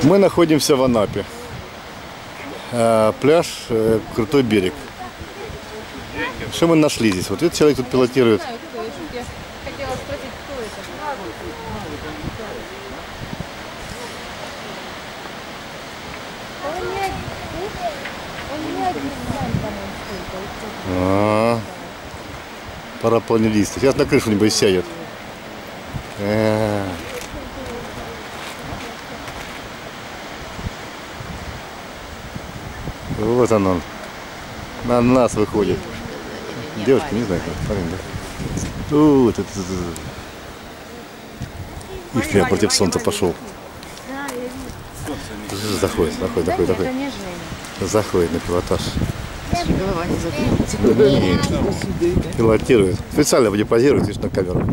Мы находимся в Анапе. Пляж, крутой берег. Что мы нашли здесь? Вот этот человек тут пилотирует. Парапланеристы. Сейчас на крышу небось сядет. Вот он. На нас выходит. Девушка, не знаю, как парень, да? Вот это. Их прям против солнца пошел. Заходит. Заходит на пилотаж. Голова не закрылась. Нет. Пилотирует. Специально позирует, видишь, на камеру.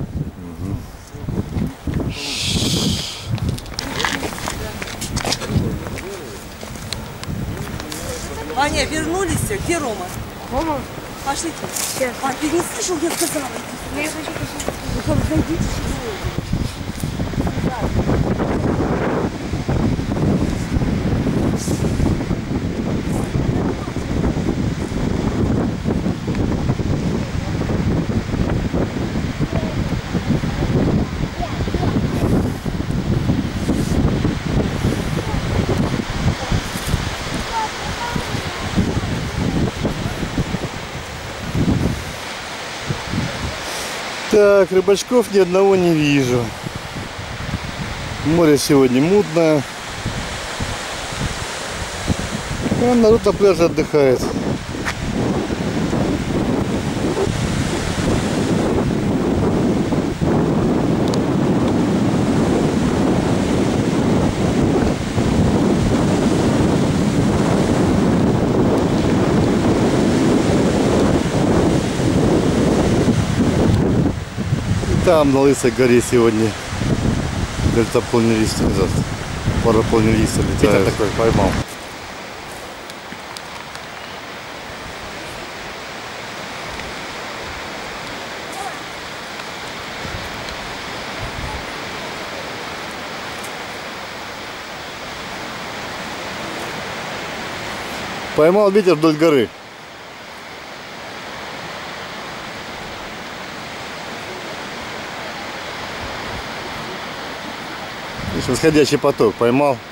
Аня, вернулись? Где Рома? Рома? Пошлите. Сейчас. А ты не слышал, я сказала? Я хочу посмотреть. Ну, зайдите Так, рыбачков ни одного не вижу. Море сегодня мутное. А народ на пляже отдыхает. Там на Лысой горе сегодня дельтапланеристы, парапланеристы летают. Это такой поймал. Поймал ветер вдоль горы. Восходящий поток поймал.